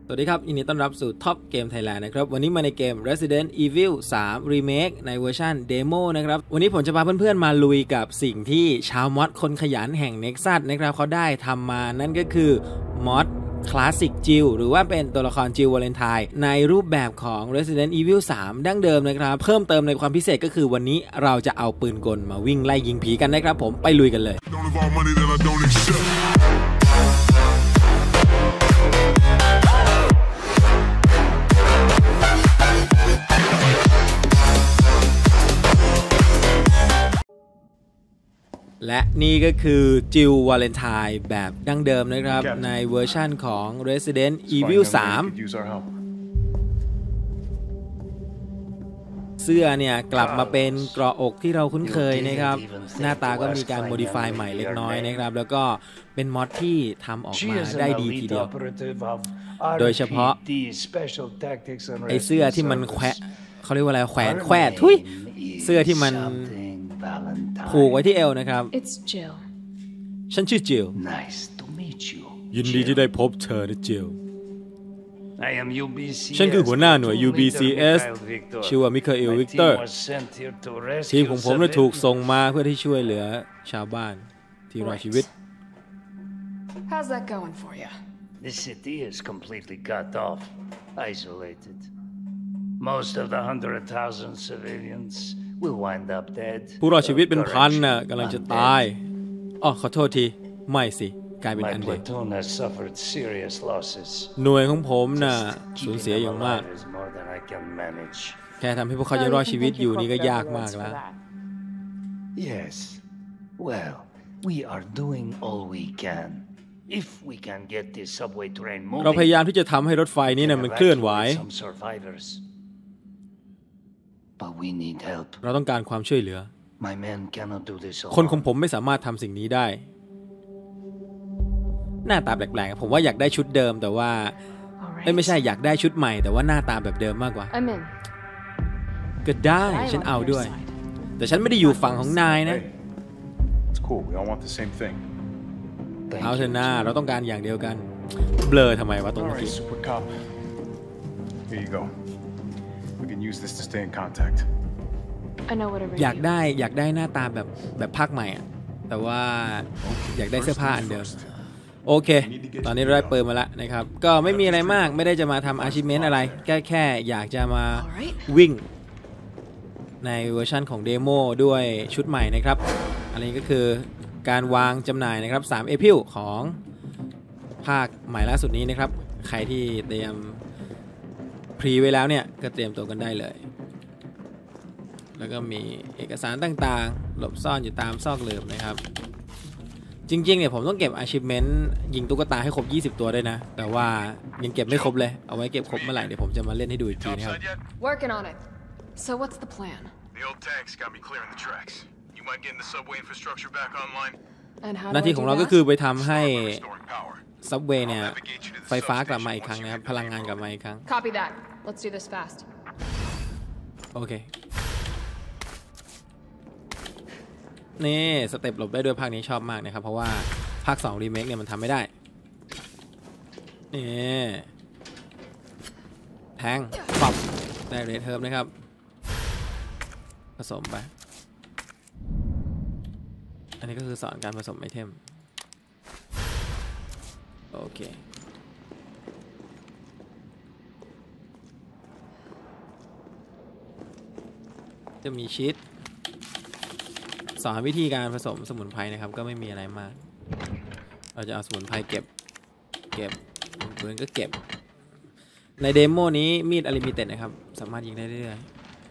สวัสดีครับยินดีต้อนรับสู่ Top Game Thailand นะครับวันนี้มาในเกม Resident Evil 3 Remake ในเวอร์ชันเดโมนะครับวันนี้ผมจะพาเพื่อนๆมาลุยกับสิ่งที่ชาวมอดคนขยันแห่ง Nexus นะครับเขาได้ทำมานั่นก็คือมอดคลาสสิกจิลหรือว่าเป็นตัวละครจิลวาเลนไทน์ในรูปแบบของ Resident Evil 3 ดั้งเดิมนะครับเพิ่มเติมในความพิเศษก็คือวันนี้เราจะเอาปืนกลมาวิ่งไล่ยิงผีกันนะครับผมไปลุยกันเลยและนี่ก็คือจิลวาเลนไทน์แบบดั้งเดิมนะครับในเวอร์ชั่นของ Resident Evil 3 เสื้อเนี่ยกลับมาเป็นเกราะอกที่เราคุ้นเคยนะครับหน้าตาก็มีการโมดิฟายใหม่เล็กน้อยนะครับแล้วก็เป็นมอดที่ทำออกมาได้ดีทีเดียวโดยเฉพาะไอเสื้อที่มันแขวะเขาเรียกว่าอะไรแขวนแขวะทุยเสื้อที่มันผูกไว้ที่เอวนะครับฉันชื่อจิลยินดีที่ได้พบเธอนะจิลฉันคือหัวหน้าหน่วย UBCS ชื่อว่ามิคาเอลวิกเตอร์ทีมของผมได้ถูกส่งมาเพื่อที่ช่วยเหลือชาวบ้านที่รอดชีวิต How's that going for you? The city is completely cut off, isolated. Most of the 100,000 civilians will wind up dead. ผู้รอดชีวิตเป็นพันน่ะกำลังจะตายอ๋อขอโทษทีไม่สิกลายเป็นอันเด หน่วยของผมน่ะสูญเสียอย่างมากแค่ทำให้พวกเขายังรอดชีวิตอยู่นี่ก็ยากมากแล้ว Yes, well, we are doing all we can. If we can get this subway train moving, เราพยายามที่จะทำให้รถไฟนี้น่ะมันเคลื่อนไหว But we need help. เราต้องการความช่วยเหลือ My men cannot do this alone. คนของผมไม่สามารถทำสิ่งนี้ได้หน้าตาแปลกๆผมว่าอยากได้ชุดเดิมแต่ว่าไม่ใช่อยากได้ชุดใหม่แต่ว่าหน้าตาแบบเดิมมากกว่าก็ได้ฉันเอาด้วยแต่ฉันไม่ได้อยู่ฝั่งของนายนะเอาเถอะนะเราต้องการอย่างเดียวกันเบลอทำไมวะตรงนี้อยากได้หน้าตาแบบภาคใหม่อะแต่ว่าอยากได้เสื้อผ้าอันเดิมโอเคตอนนี้เราได้เปิดมาแล้วนะครับก็ไม่มีอะไรมากไม่ได้จะมาทำ achievement อะไรแค่อยากจะมาวิ่งในเวอร์ชันของเดโมด้วยชุดใหม่นะครับอันนี้ก็คือการวางจำหน่ายนะครับ3 April ของภาคใหม่ล่าสุดนี้นะครับใครที่เตรียมพรีไว้แล้วเนี่ยก็เตรียมตัวกันได้เลยแล้วก็มีเอกสารต่างๆหลบซ่อนอยู่ตามซอกหลืบนะครับจริงๆเนี่ยผมต้องเก็บ achievement ยิงตุ๊กตาให้ครบ20ตัวด้วยนะแต่ว่ายังเก็บไม่ครบเลยเอาไว้เก็บครบเมื่อไหร่เดี๋ยวผมจะมาเล่นให้ดูอีกทีนะครับ Working on it. So what's the plan? The old tanks got me clearing the tracks. You mind getting the subway infrastructure back online? หน้าที่ของเราก็คือไปทำให้ซับเวย์เนี่ยไฟฟ้ากลับมาอีกครั้งนะครับพลังงานกลับมาอีกครั้ง Copy that. Let's do this fast. โอเคนี่สเต็ปหลบได้ด้วยภาคนี้ชอบมากนะครับเพราะว่าภาค2รีเมคเนี่ยมันทำไม่ได้นี่แทงปับได้เรดเทิร์ฟนะครับผสมไปอันนี้ก็คือสอนการผสมไอเทมโอเคจะมีชีทสอนวิธีการผสมสมุนไพรนะครับก็ไม่มีอะไรมากเราจะเอาสมุนไพรเก็บปืนก็เก็บในเดโมนี้มีดอลิมิเต็ดนะครับสามารถยิงได้เรื่อย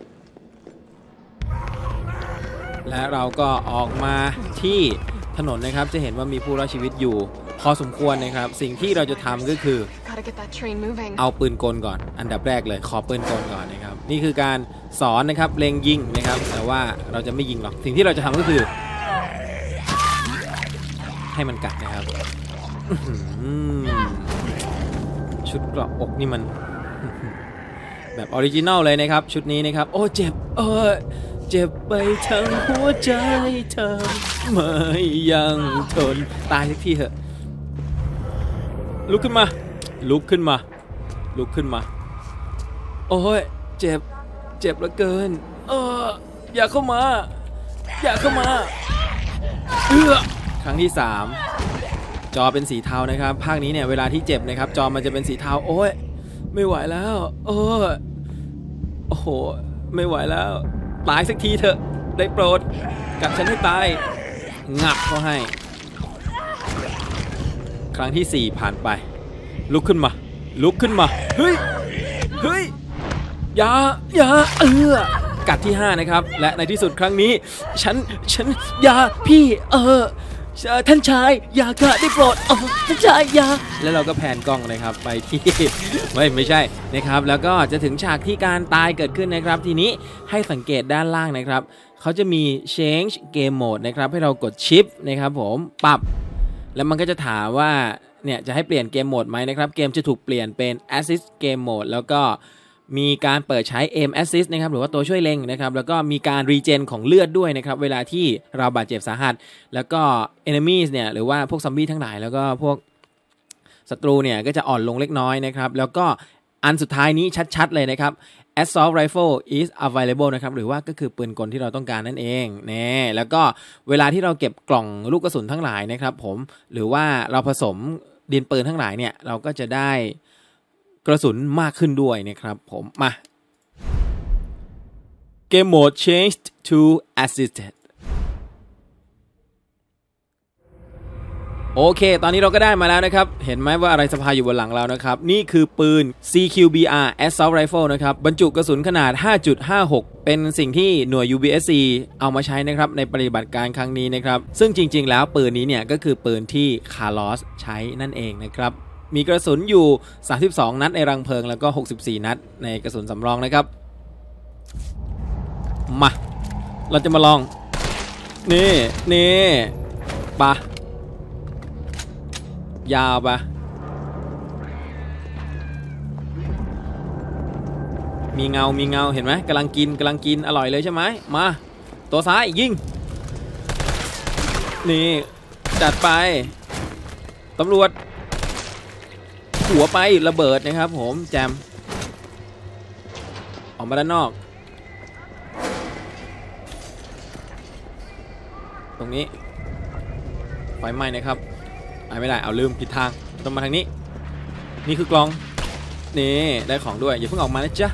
ๆและเราก็ออกมาที่ถนนนะครับจะเห็นว่ามีผู้รอดชีวิตอยู่พอสมควรนะครับสิ่งที่เราจะทำก็คือเอาปืนกลก่อนอันดับแรกเลยขอปืนกลก่อนนะครับนี่คือการสอนนะครับเล็งยิงนะครับแต่ว่าเราจะไม่ยิงหรอกสิ่งที่เราจะทำก็คือให้มันกัดนะครับชุดเกราะอกนี่มันแบบออริจินัลเลยนะครับชุดนี้นะครับโอ้เจ็บเจ็บไปทั้งหัวใจเธอไม่ยังทนตายสักทีเถอะลุกขึ้นมาลุกขึ้นมาโอ้ยเจ็บเหลือเกินอย่าเข้ามาครั้งที่3จอเป็นสีเทานะครับภาคนี้เนี่ยเวลาที่เจ็บนะครับจอมันจะเป็นสีเทาโอ้ยไม่ไหวแล้วโอ้โหไม่ไหวแล้วตายสักทีเถอะได้โปรดกัดฉันให้ตายงับเขาให้ครั้งที่4ผ่านไปลุกขึ้นมาเฮ้ยอย่ากัดที่5นะครับและในที่สุดครั้งนี้ฉันอย่าพี่ท่านชายอย่ากัดได้โปรดท่านชายอย่าแล้วเราก็แผนกล้องนะครับไปที่ ไม่ใช่นะครับแล้วก็จะถึงฉากที่การตายเกิดขึ้นนะครับทีนี้ให้สังเกตด้านล่างนะครับเขาจะมี change game mode นะครับให้เรากด shift นะครับผมปรับแล้วมันก็จะถามว่าเนี่ยจะให้เปลี่ยนเกมโหมดไหมนะครับเกมจะถูกเปลี่ยนเป็น assist game mode แล้วก็มีการเปิดใช้ aim assist นะครับหรือว่าตัวช่วยเล็งนะครับแล้วก็มีการ regen ของเลือดด้วยนะครับเวลาที่เราบาดเจ็บสาหัสแล้วก็ enemies เนี่ยหรือว่าพวกซอมบี้ทั้งหลายแล้วก็พวกศัตรูเนี่ยก็จะอ่อนลงเล็กน้อยนะครับแล้วก็อันสุดท้ายนี้ชัดๆเลยนะครับ assault rifle is available นะครับหรือว่าก็คือปืนกลที่เราต้องการนั่นเองแล้วก็เวลาที่เราเก็บกล่องลูกกระสุนทั้งหลายนะครับผมหรือว่าเราผสมดินปืนทั้งหลายเนี่ยเราก็จะได้กระสุนมากขึ้นด้วยนะครับผมมาเกมโหมด changed to assisted โอเคตอนนี้เราก็ได้มาแล้วนะครับเห็นไหมว่าอะไรสะพายอยู่บนหลังเรานะครับนี่คือปืน CQBR Assault Rifle นะครับบรรจุกระสุนขนาด 5.56 เป็นสิ่งที่หน่วย UBSC เอามาใช้นะครับในปฏิบัติการครั้งนี้นะครับซึ่งจริงๆแล้วปืนนี้เนี่ยก็คือปืนที่คาร์ลอสใช้นั่นเองนะครับมีกระสุนอยู่32นัดในรังเพลิงแล้วก็64นัดในกระสุนสำรองนะครับมาเราจะมาลองนี่ปะยาวปะมีเงาเห็นไหมกำลังกินอร่อยเลยใช่ไหมมาตัวซ้ายยิงนี่จัดไปตำรวจหัวไประเบิดนะครับผมแจมออกมาด้านนอกตรงนี้ไฟไหม้นะครับไม่ได้เอาลืมผิดทางต้องมาทางนี้นี่คือกล่องนี่ได้ของด้วยอย่าเพิ่งออกมานะจ๊ะ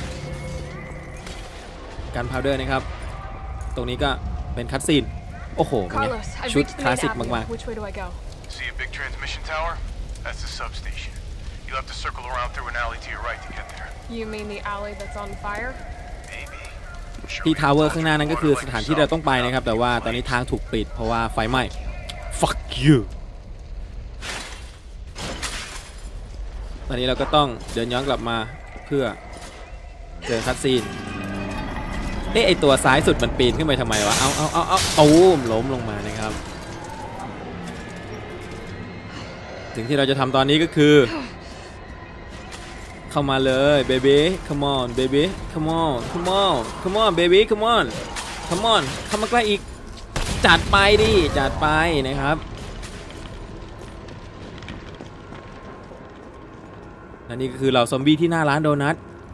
กันพาวเดอร์นะครับตรงนี้ก็เป็นคัตซีนโอ้โหชุดคลาสสิกมากๆ See a big transmission tower? That's the substation. You'll have to circle around through an alley to your right to get there. You mean the alley that's on fire? Maybe. ที่ทาวเวอร์ข้างหน้านั้นก็คือสถานที่เราต้องไปนะครับแต่ว่าตอนนี้ทางถูกปิดเพราะว่าไฟไหม้ Fuck you ตอนนี้เราก็ต้องเดินย้อนกลับมาเพื่อเจอคัตซีนไอตัวซ้ายสุดมันปีนขึ้นไปทำไมวะเอาล้มลงมานะครับสิ่งที่เราจะทำตอนนี้ก็คือเข้ามาเลยเบบี้ come on baby come on baby come on เข้ามาใกล้อีกจัดไปนะครับและนี่ก็คือเหล่าซอมบี้ที่หน้าร้านโดนัท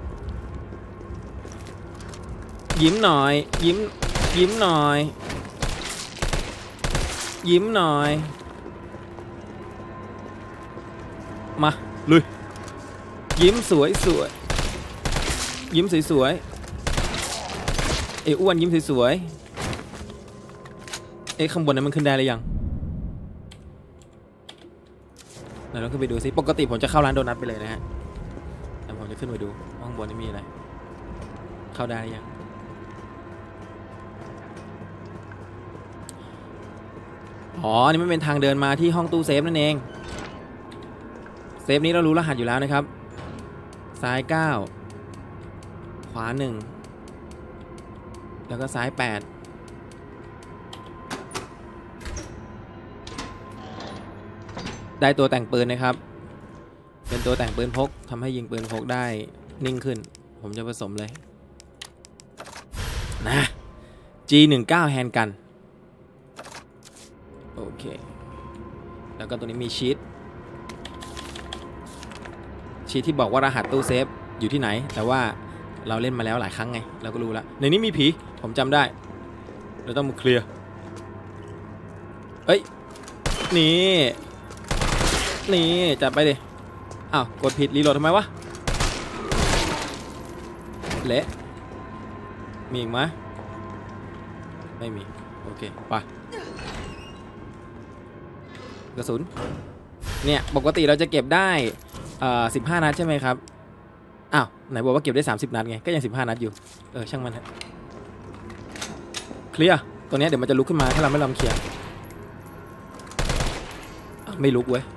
ยิ้มหน่อยยิ้มหน่อยมาลุยยิ้มสวยยิ้มสวยไอ้อ้วนยิ้มสวยไอ้ข้างบนนั้นมันขึ้นได้หรือยังเดี๋ยวเราขึ้นไปดูสิปกติผมจะเข้าร้านโดนัทไปเลยนะฮะแต่ผมจะขึ้นไปดูข้างบนนี่มีอะไรเข้าได้หรือยังอ๋อนี่มันเป็นทางเดินมาที่ห้องตู้เซฟนั่นเองเซฟนี้เรารู้รหัสอยู่แล้วนะครับซ้าย9ขวา1แล้วก็ซ้าย8ได้ตัวแต่งปืนนะครับเป็นตัวแต่งปืนพกทำให้ยิงปืนพกได้นิ่งขึ้นผมจะผสมเลยนะ G19 แฮนด์กันโอเคแล้วก็ตัวนี้มีชีทชีทที่บอกว่ารหัสตู้เซฟอยู่ที่ไหนแต่ว่าเราเล่นมาแล้วหลายครั้งไงเราก็รู้แล้วในนี้มีผีผมจำได้เราต้องมาเคลียร์เอ้ยนี่จับไปดิอ้าวกดผิดรีโหลดทำไมวะเละมีอีกไหมไม่มีโอเคไปกระสุนเนี่ยปกติเราจะเก็บได้15 นัดใช่ไหมครับอ้าวไหนบอกว่าเก็บได้30 นัดไงก็ยัง15 นัดอยู่ช่างมันฮะเคลียร์ตัวนี้เดี๋ยวมันจะลุกขึ้นมาถ้าเราไม่ลองเคลียร์ไม่ลุกเว้ย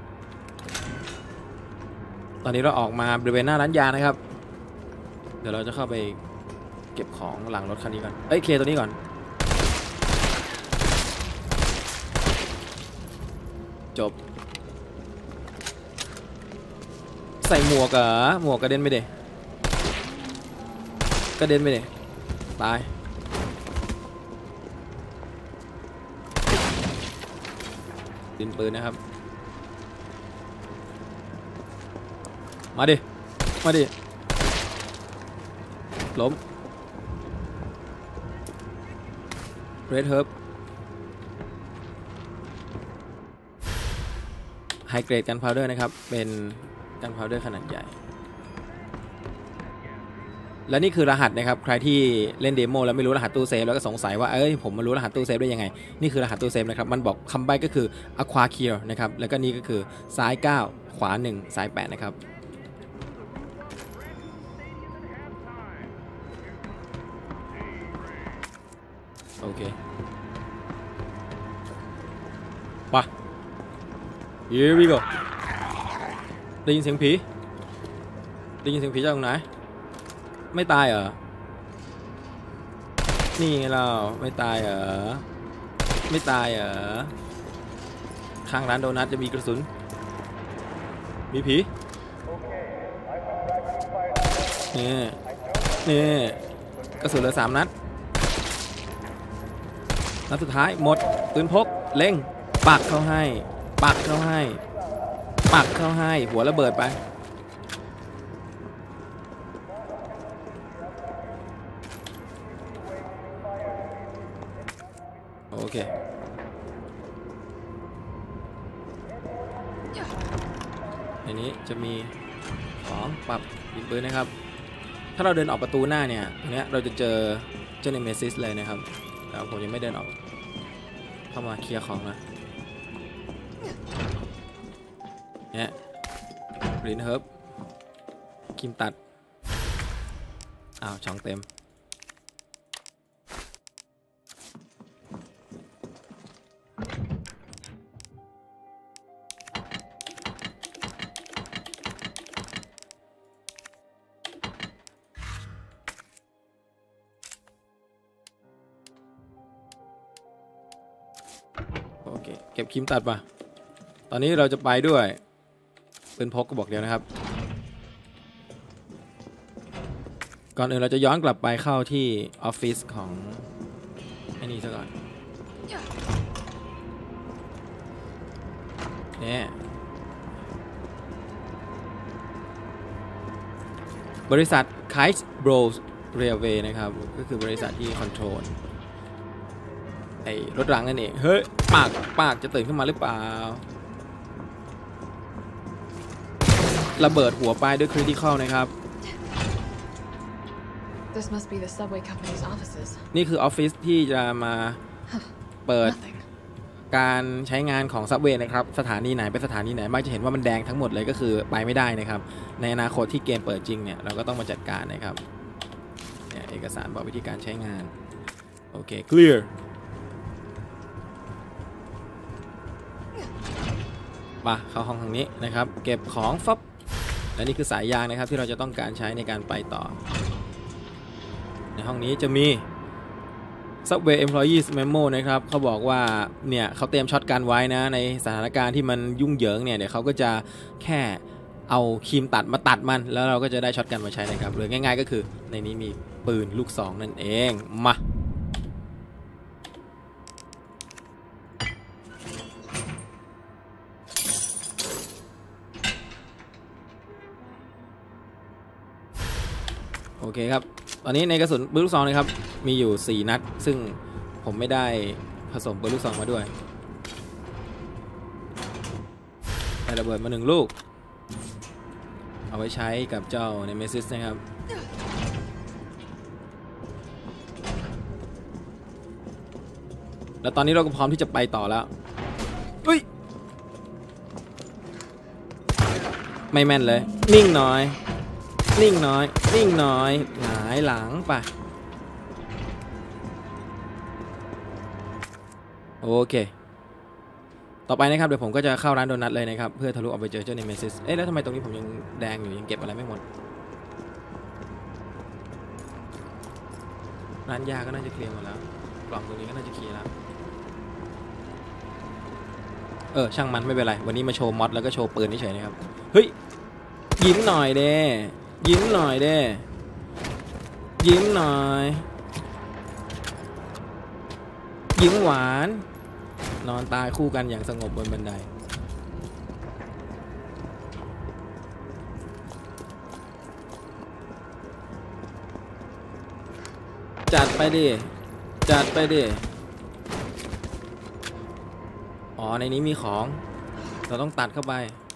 ตอนนี้เราออกมาบริเวณหน้าร้านยานะครับเดี๋ยวเราจะเข้าไปเก็บของหลังรถคันนี้ก่อนเคลียร์ตัวนี้ก่อนจบใส่หมวกเหรอหมวกกระเด็นไปเดตายดินปืนนะครับมาดิล้มเรดเฮิร์บไฮเกรดกันพาวเดอร์นะครับเป็นกันพาวเดอร์ขนาดใหญ่และนี่คือรหัสนะครับใครที่เล่นเดโมแล้วไม่รู้รหัสตู้เซฟแล้วก็สงสัยว่าผมมารู้รหัสตู้เซฟได้ยังไงนี่คือรหัสตู้เซฟนะครับมันบอกคำใบ้ก็คือ Aqua Kill นะครับแล้วก็นี่ก็คือซ้าย9ขวา1ซ้าย8นะครับโอเคไป Here we go ได้ยินเสียงผีจากตรงไหนไม่ตายเหรอนี่ไงเราไม่ตายเหรอข้างร้านโดนัทจะมีกระสุนมีผีนี่กระสุนเหลือ3 นัดนัดสุดท้ายหมดปืนพกเล็งปักเข้าให้หัวระเบิดไปโอเคในนี้จะมีของปรับยิงปืนนะครับถ้าเราเดินออกประตูหน้าเนี่ยตรงนี้เราจะเจอเจ้าเนเมซิสเลยนะครับแต่ผมยังไม่เดินออกเข้ามาเคลียร์ของนะเนี่ยกรีนเฮิร์บคิมตัดช่องเต็มโอเคเก็บคิมตัดมาตอนนี้เราจะไปด้วยปืนพกก็บอกเดียวนะครับก่อนอื่นเราจะย้อนกลับไปเข้าที่ออฟฟิศของไอ้นี่ซะก่อนเนี่ยบริษัท Kite Bros Railway นะครับก็คือบริษัทที่คอนโทรลไอ้รถรางนั่นเองเฮ้ยปากจะตื่นขึ้นมาหรือเปล่าระเบิดหัวป้ายด้วยคริติคอลนะครับ This must be the subway company's offices. นี่คือออฟฟิศที่จะมาเปิดการใช้งานของซับเวย์นะครับสถานีไหนเป็นสถานีไหนมักจะเห็นว่ามันแดงทั้งหมดเลยก็คือไปไม่ได้นะครับในอนาคตที่เกมเปิดจริงเนี่ยเราก็ต้องมาจัดการนะครับเนี่ยเอกสารบอกวิธีการใช้งานโอเค clear มาเข้าห้องทางนี้นะครับเก็บของฟับและนี่คือสายยางนะครับที่เราจะต้องการใช้ในการไปต่อในห้องนี้จะมี Subway Employees Memo นะครับเขาบอกว่าเนี่ยเขาเตรียมช็อตกันไว้นะในสถานการณ์ที่มันยุ่งเหยิงเนี่ยเดี๋ยวเขาก็จะแค่เอาครีมตัดมาตัดมันแล้วเราก็จะได้ช็อตกันมาใช้นะครับหรือง่ายๆก็คือในนี้มีปืนลูกซองนั่นเองมาโอเคครับตอนนี้ในกระสุนปืนลูกซองนะครับมีอยู่4นัดซึ่งผมไม่ได้ผสมปืนลูกซองมาด้วยได้ระเบิดมา1 ลูกเอาไว้ใช้กับเจ้าเนเมซิสนะครับแล้วตอนนี้เราก็พร้อมที่จะไปต่อแล้วอุ้ยไม่แม่นเลยนิ่งน้อยนิ่งน้อยนิ่งน้อยหงายหลังไปโอเคต่อไปนะครับเดี๋ยวผมก็จะเข้าร้านโดนัทเลยนะครับเพื่อทะลุออกไปเจอเจ้าเนเมซิสเอ๊ะแล้วทำไมตรงนี้ผมยังแดงอยู่ยังเก็บอะไรไม่หมดร้านยาก็น่าจะเคลียร์หมดแล้วกล่องตรงนี้ก็น่าจะเคลียร์แล้วช่างมันไม่เป็นไรวันนี้มาโชว์มอดแล้วก็โชว์ปืนเฉยๆนะครับเฮ้ยยิ้มหน่อยเด้ยิ้มหน่อยเด้ยิ้มหน่อยยิ้มหวานนอนตายคู่กันอย่างสงบบนบันไดจัดไปดิจัดไปดิอ๋อในนี้มีของเราต้องตัดเข้าไป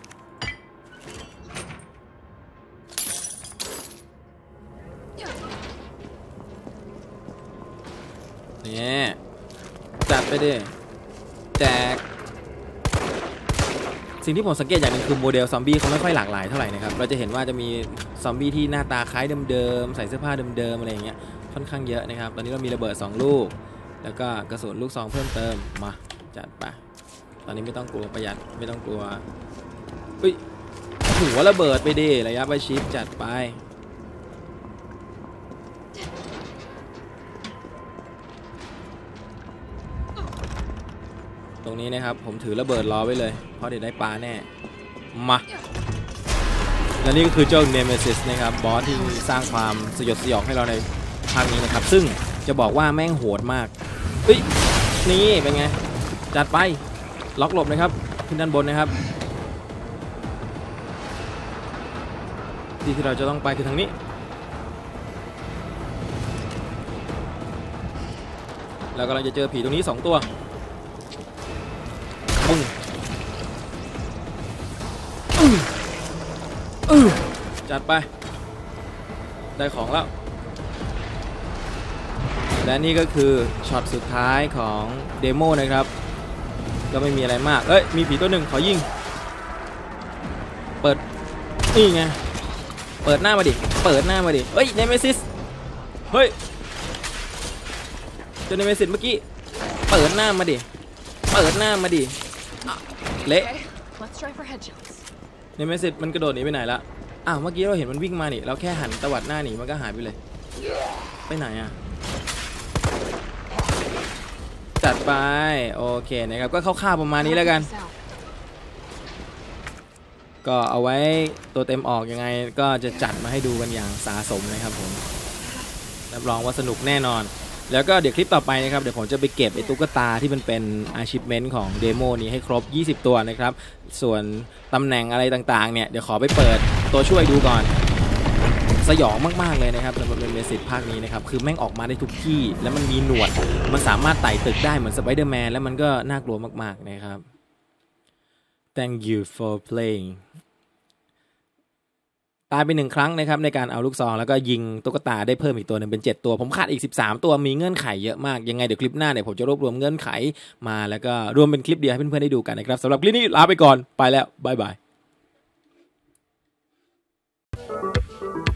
นี่จัดไปดิแจกสิ่งที่ผมสังเกตอย่างหนึ่งคือโมเดลซอมบี้เขาไม่ค่อยหลากหลายเท่าไหร่นะครับเราจะเห็นว่าจะมีซอมบี้ที่หน้าตาคล้ายเดิมๆใส่เสื้อผ้าเดิมๆอะไรอย่างเงี้ยค่อนข้างเยอะนะครับตอนนี้เรามีระเบิด2 ลูกแล้วก็กระสุนลูกซองเพิ่มเติมมาจัดไปตอนนี้ไม่ต้องกลัวประหยัดไม่ต้องกลัวอุ้ยหัวระเบิดไปดิระยะประชิดจัดไปตรงนี้นะครับผมถือระเบิดรอไว้เลยเพราะเดี๋ยวได้ปลาแน่มาและนี่ก็คือเจ้าเนเมซิสนะครับบอสที่สร้างความสยดสยองให้เราในภาคนี้นะครับซึ่งจะบอกว่าแม่งโหดมากเฮ้ยนี่เป็นไงจัดไปล็อกหลบนะครับขึ้นด้านบนนะครับที่เราจะต้องไปคือทางนี้แล้วก็เราจะเจอผีตรงนี้2 ตัวปุ้งจัดไปได้ของแล้วและนี่ก็คือช็อตสุดท้ายของเดโมนะครับก็ไม่มีอะไรมากเอ้ยมีผีตัวหนึ่งขอยิงเปิดนี่ไงเปิดหน้ามาดิเปิดหน้ามาดิเฮ้ยเนเมซิสเฮ้ยเจอเนเมซิสเมื่อกี้เปิดหน้ามาดิเปิดหน้ามาดิเละ Let's try for headshots. เนเมซิสมันกระโดดหนีไปไหนละอ้าวเมื่อกี้เราเห็นมันวิ่งมานี่เราแค่หันตวัดหน้าหนีมันก็หายไปเลยไปไหนอะจัดไปโอเคนะครับก็คร่าวๆประมาณนี้แล้วกันก็เอาไว้ตัวเต็มออกยังไงก็จะจัดมาให้ดูกันอย่างสาสมนะครับผมรับรองว่าสนุกแน่นอนแล้วก็เดี๋ยวคลิปต่อไปนะครับเดี๋ยวผมจะไปเก็บไอ้ตุ๊กตาที่มันเป็น achievement ของเดโมนี้ให้ครบ20 ตัวนะครับส่วนตำแหน่งอะไรต่างๆเนี่ยเดี๋ยวขอไปเปิดตัวช่วยดูก่อนสยองมากๆเลยนะครับสำหรับเนเมซิสภาคนี้นะครับคือแม่งออกมาได้ทุกที่แล้วมันมีหนวดมันสามารถไต่ตึกได้เหมือนสไปเดอร์แมนแล้วมันก็น่ากลัวมากๆนะครับ Thank you for playing ตายไป1 ครั้งนะครับในการเอาลูกซองแล้วก็ยิงตุ๊กตาได้เพิ่มอีกตัวนึงเป็น7 ตัวผมขาดอีก13 ตัวมีเงื่อนไขเยอะมากยังไงเดี๋ยวคลิปหน้าเนี่ยผมจะรวบรวมเงื่อนไขมาแล้วก็รวมเป็นคลิปเดียวให้เพื่อนๆได้ดูกันนะครับสำหรับคลิปนี้ลาไปก่อนไปแล้วบ๊ายบาย